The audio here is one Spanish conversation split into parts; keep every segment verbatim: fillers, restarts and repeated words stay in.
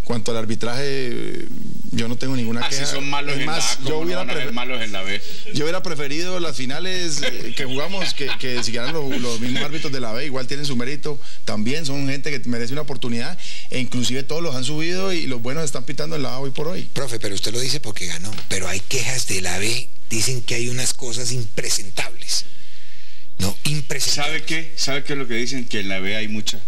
cuanto al arbitraje, yo no tengo ninguna Así queja. son malos es en más, la A, yo como hubiera no van a ser malos en la B. Yo hubiera preferido las finales eh, que jugamos que, que siguieran los, los mismos árbitros de la B, igual tienen su mérito, también son gente que merece una oportunidad, e inclusive todos los han subido y los buenos están pitando en la A hoy por hoy. Profe, pero usted lo dice porque ganó, pero hay quejas de la B, dicen que hay unas cosas impresentables. No, impresentables. ¿Sabe qué? ¿Sabe qué es lo que dicen? Que en la B hay mucha...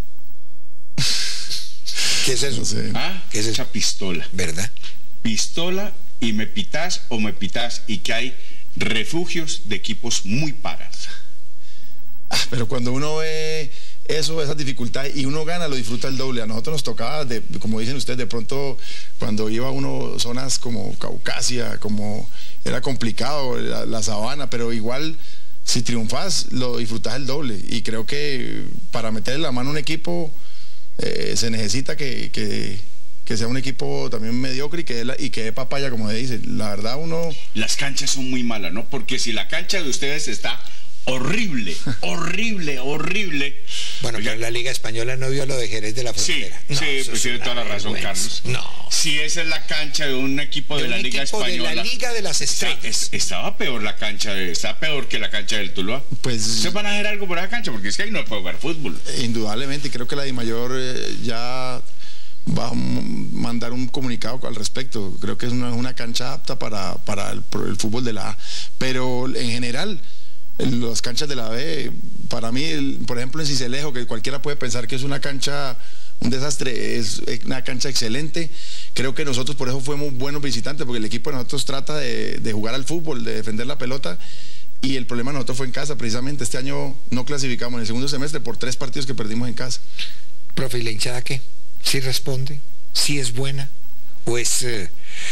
¿Qué es eso? No sé. ¿Ah? ¿Qué es eso? Mucha pistola. ¿Verdad? Pistola y me pitás o me pitás, y que hay refugios de equipos muy paras. Ah, pero cuando uno ve eso, esas dificultades, y uno gana, lo disfruta el doble. A nosotros nos tocaba, de, como dicen ustedes, de pronto cuando iba uno zonas como Caucasia, como era complicado la, la sabana, pero igual si triunfas lo disfrutas el doble, y creo que para meterle la mano a un equipo eh, se necesita que, que, que sea un equipo también mediocre y que dé, la, y que dé papaya, como se dice. La verdad uno... Las canchas son muy malas, ¿no? Porque si la cancha de ustedes está horrible, horrible, horrible. Bueno, pero la Liga Española no vio lo de Jerez de la Sí, Frontera. No, sí, eso pues es tiene una toda la razón, vergüenza. Carlos. No. Si esa es la cancha de un equipo de, De la un Liga equipo Española. de la Liga de las Estrellas. Es- estaba peor la cancha, de, está peor que la cancha del Tuluá. Pues- ¿Ustedes van a hacer algo por esa cancha? Porque es que ahí no se puede jugar fútbol. Indudablemente, creo que la DIMAYOR eh, ya va a mandar un comunicado al respecto. Creo que es una, una cancha apta para, para el, el fútbol de la A. Pero en general, en las canchas de la B, para mí, el, por ejemplo en Sincelejo, que cualquiera puede pensar que es una cancha, un desastre, es una cancha excelente. Creo que nosotros por eso fuimos buenos visitantes, porque el equipo de nosotros trata de, de jugar al fútbol, de defender la pelota. Y el problema de nosotros fue en casa, precisamente. Este año no clasificamos en el segundo semestre por tres partidos que perdimos en casa. Profe, ¿y la hinchada qué? ¿Sí responde? ¿Sí es buena? ¿O es eh,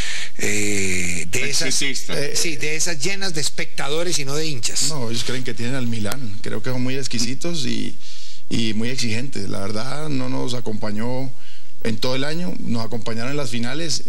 eh, de esas, Exitista. eh, sí, de esas llenas de espectadores y no de hinchas? No, ellos creen que tienen al Milán. Creo que son muy exquisitos y, y muy exigentes. La verdad no nos acompañó en todo el año, nos acompañaron en las finales,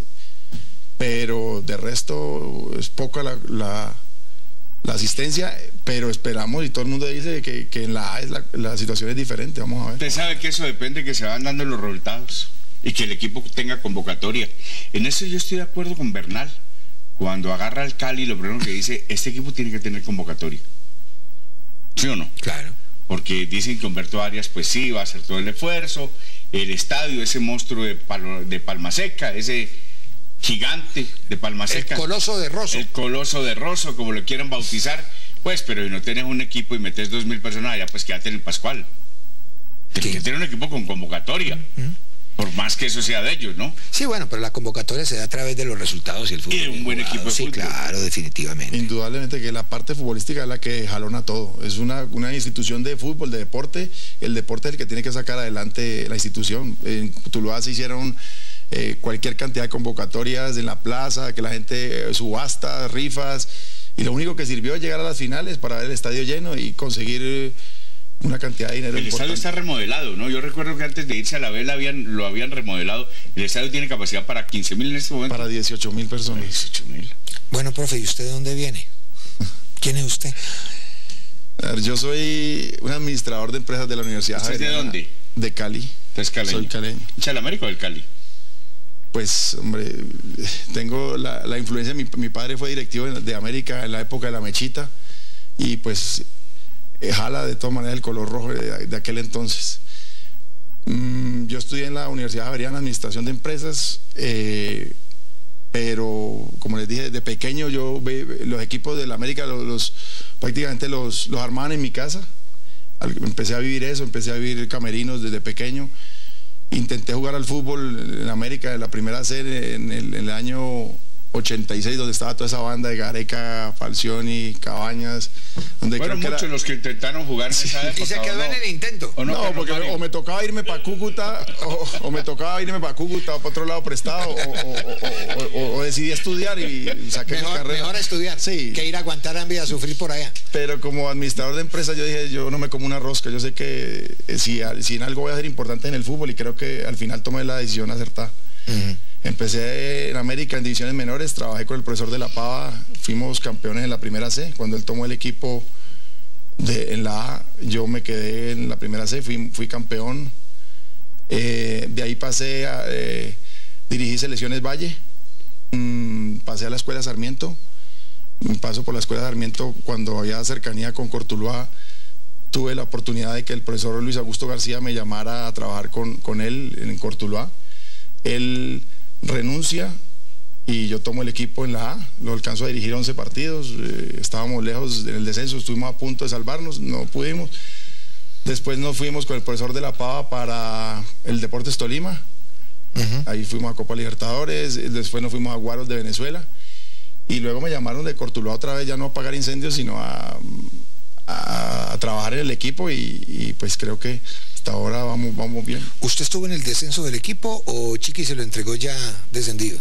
pero de resto es poca la, la, la asistencia, pero esperamos, y todo el mundo dice que, que en la A es la, la situación es diferente. Vamos a ver. Usted sabe que eso depende de que se van dando los resultados y que el equipo tenga convocatoria. En eso yo estoy de acuerdo con Bernal. Cuando agarra al Cali, lo primero que dice, este equipo tiene que tener convocatoria. ¿Sí o no? Claro. Porque dicen que Humberto Arias, pues sí, va a hacer todo el esfuerzo. El estadio, ese monstruo de, Palo, de Palma Seca, ese gigante de Palma Seca. El coloso de Rosso. El coloso de Rosso, como lo quieran bautizar. Pues, pero si no tienes un equipo y metes dos mil personas allá, pues quédate en el Pascual. Tienes Sí. que tener un equipo con convocatoria. ¿Mm? Por más que eso sea de ellos, ¿no? Sí, bueno, pero la convocatoria se da a través de los resultados y el fútbol. Y de un bien buen jugado. equipo de Sí, fútbol. claro, definitivamente. Indudablemente que la parte futbolística es la que jalona todo. Es una, una institución de fútbol, de deporte. El deporte es el que tiene que sacar adelante la institución. En Tuluá se hicieron eh, cualquier cantidad de convocatorias en la plaza, que la gente eh, subasta, rifas, y lo único que sirvió es llegar a las finales para ver el estadio lleno y conseguir eh, una cantidad de dinero El importante. estadio está remodelado, ¿no? Yo recuerdo que antes de irse a la vela habían, lo habían remodelado. El estadio tiene capacidad para quince mil en este momento. Para dieciocho mil personas. dieciocho mil. Bueno, profe, ¿y usted de dónde viene? ¿Quién es usted? A ver, yo soy un administrador de empresas de la Universidad ¿Usted es de Javeriana dónde? De Cali. Usted es caleño. Soy caleño. ¿Hincha del América o del Cali? Pues, hombre, tengo la, la influencia. Mi, mi padre fue directivo de, de América en la época de la Mechita, y pues eh, jala de todas maneras el color rojo de, de aquel entonces. Mm, yo estudié en la Universidad Javeriana Administración de Empresas, eh, pero como les dije, de pequeño yo ve, los equipos de la América los, los, prácticamente los, los armaban en mi casa. Al, empecé a vivir eso, empecé a vivir camerinos desde pequeño. Intenté jugar al fútbol en América, en la primera serie, en el, en el año ochenta y seis, donde estaba toda esa banda de Gareca, Falcioni, Cabañas. Donde Fueron creo que muchos era... los que intentaron jugar en esa época. Y se quedó ¿o no? en el intento. ¿O no, No, Carlos porque Mario? o me tocaba irme para Cúcuta, o, o me tocaba irme para Cúcuta o para otro lado prestado, o, o, o, o, o decidí estudiar y saqué mi Mejor, carrera. mejor estudiar Sí. que ir a aguantar hambre y a sufrir por allá. Pero como administrador de empresa yo dije, yo no me como una rosca, yo sé que eh, si, si en algo voy a ser importante en el fútbol, y creo que al final tomé la decisión acertada. Uh-huh. Empecé en América en divisiones menores, trabajé con el profesor de la Pava, fuimos campeones en la primera C. Cuando él tomó el equipo de, en la A, yo me quedé en la primera C, fui, fui campeón. Eh, de ahí pasé a, eh, dirigí Selecciones Valle, mmm, pasé a la Escuela Sarmiento, paso por la Escuela Sarmiento cuando había cercanía con Cortuluá. Tuve la oportunidad de que el profesor Luis Augusto García me llamara a trabajar con, con él en Cortuluá. Él renuncia y yo tomo el equipo en la A, lo alcanzo a dirigir once partidos, eh, estábamos lejos en el descenso, estuvimos a punto de salvarnos, no pudimos. Después nos fuimos con el profesor de la Pava para el Deportes Tolima, uh-huh. Ahí fuimos a Copa Libertadores, después nos fuimos a Guaros de Venezuela y luego me llamaron de Cortuluá otra vez, ya no a apagar incendios, sino a, a, a trabajar en el equipo y, y pues creo que hasta ahora vamos, vamos bien. ¿Usted estuvo en el descenso del equipo o Chiqui se lo entregó ya descendido?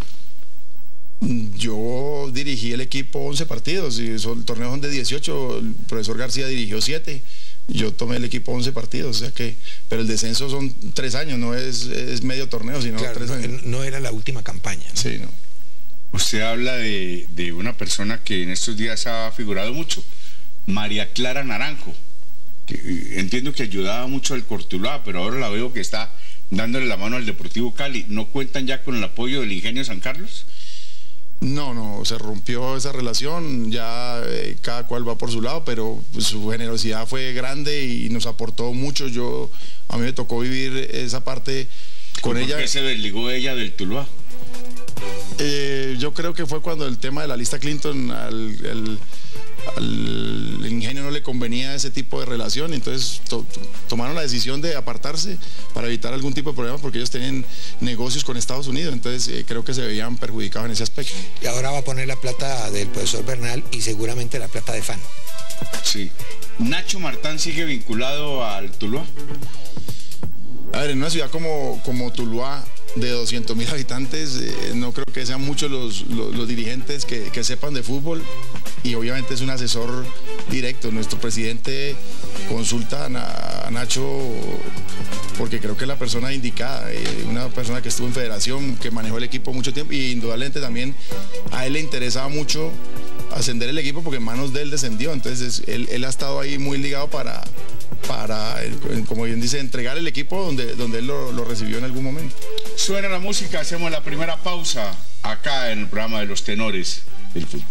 Yo dirigí el equipo once partidos y son, el torneo son de dieciocho, el profesor García dirigió siete, yo tomé el equipo once partidos, o sea que, pero el descenso son tres años, no es, es medio torneo, sino claro, tres años. No, no era la última campaña, ¿no? Sí, no. Usted habla de, de una persona que en estos días ha figurado mucho, María Clara Naranjo, que entiendo que ayudaba mucho al Cortuluá, pero ahora la veo que está dándole la mano al Deportivo Cali. ¿No cuentan ya con el apoyo del Ingenio San Carlos? No, no, se rompió esa relación, ya eh, cada cual va por su lado, pero pues, su generosidad fue grande y nos aportó mucho. Yo, a mí me tocó vivir esa parte con ella. ¿Por qué se desligó ella del Tuluá? Eh, yo creo que fue cuando el tema de la lista Clinton al, al, al Ingenio no le convenía ese tipo de relación, entonces to, to, tomaron la decisión de apartarse para evitar algún tipo de problema porque ellos tenían negocios con Estados Unidos, entonces eh, creo que se veían perjudicados en ese aspecto. Y ahora va a poner la plata del profesor Bernal y seguramente la plata de Fano. Sí. ¿Nacho Martán sigue vinculado al Tuluá? A ver, en una ciudad como, como Tuluá, de doscientos mil habitantes, eh, no creo que sean muchos los, los, los dirigentes que, que sepan de fútbol y obviamente es un asesor directo. Nuestro presidente consulta a, a Nacho porque creo que es la persona indicada, eh, una persona que estuvo en federación, que manejó el equipo mucho tiempo y indudablemente también a él le interesaba mucho ascender el equipo porque en manos de él descendió, entonces él, él ha estado ahí muy ligado para, para como bien dice, entregar el equipo donde, donde él lo, lo recibió en algún momento. Suena la música, hacemos la primera pausa acá en el programa de los tenores del fútbol.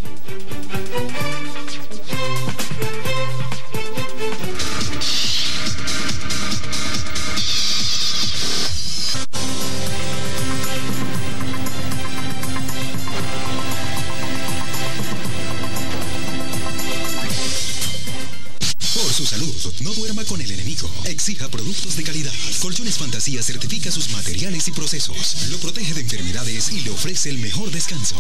Su salud, no duerma con el enemigo. Exija productos de calidad. Colchones Fantasía certifica sus materiales y procesos. Lo protege de enfermedades y le ofrece el mejor descanso.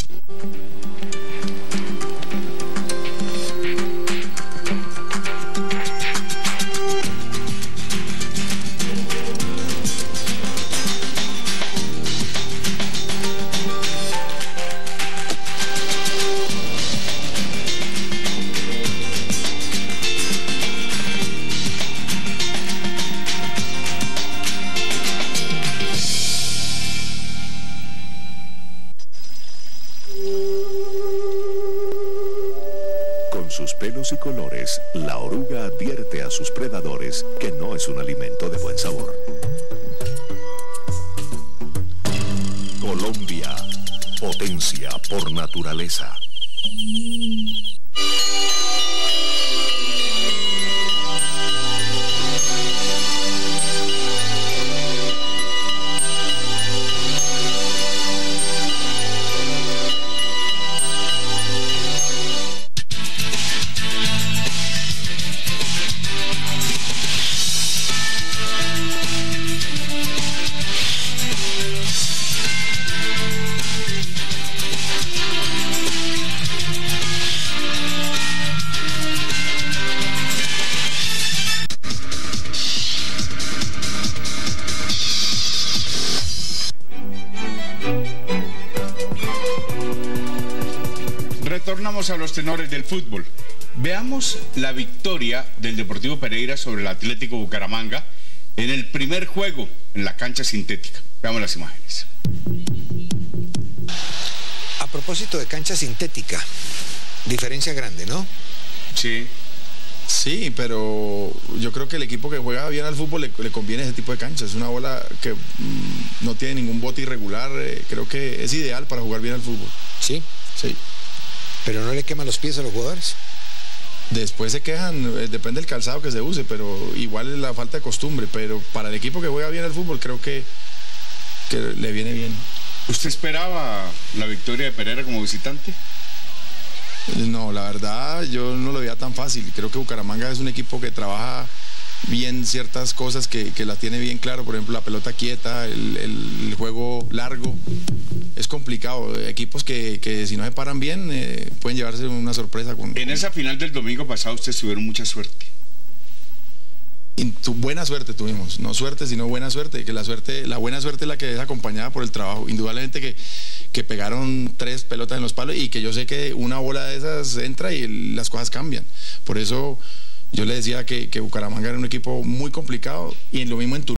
Pelos y colores, la oruga advierte a sus predadores que no es un alimento de buen sabor. Colombia, potencia por naturaleza. Retornamos a los tenores del fútbol. Veamos la victoria del Deportivo Pereira sobre el Atlético Bucaramanga en el primer juego en la cancha sintética. Veamos las imágenes. A propósito de cancha sintética, diferencia grande, ¿no? Sí. Sí, pero yo creo que el equipo que juega bien al fútbol le, le conviene ese tipo de canchas. Es una bola que mmm, no tiene ningún bote irregular. Eh, creo que es ideal para jugar bien al fútbol. ¿Sí? Sí. ¿Pero no le quema los pies a los jugadores? Después se quejan, eh, depende del calzado que se use, pero igual es la falta de costumbre. Pero para el equipo que juega bien al fútbol creo que, que le viene bien. ¿Usted esperaba la victoria de Pereira como visitante? No, la verdad yo no lo veía tan fácil. Creo que Bucaramanga es un equipo que trabaja bien ciertas cosas, que, que las tiene bien claro. Por ejemplo, la pelota quieta, el, el, el juego largo. Es complicado. Equipos que, que si no se paran bien eh, pueden llevarse una sorpresa. Con, en con... esa final del domingo pasado ustedes tuvieron mucha suerte. Y tu, buena suerte tuvimos, no suerte sino buena suerte, que la suerte, la buena suerte es la que es acompañada por el trabajo. Indudablemente que, que pegaron tres pelotas en los palos y que yo sé que una bola de esas entra y el, las cosas cambian. Por eso yo le decía que, que Bucaramanga era un equipo muy complicado y en lo mismo en Tuluá.